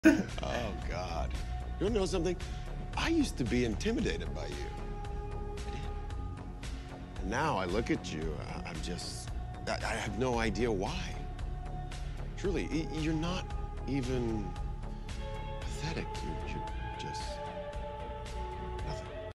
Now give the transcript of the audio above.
Oh, God. You want to know something? I used to be intimidated by you. I did. And now I look at you, I have no idea why. Truly, you're not even pathetic. You're just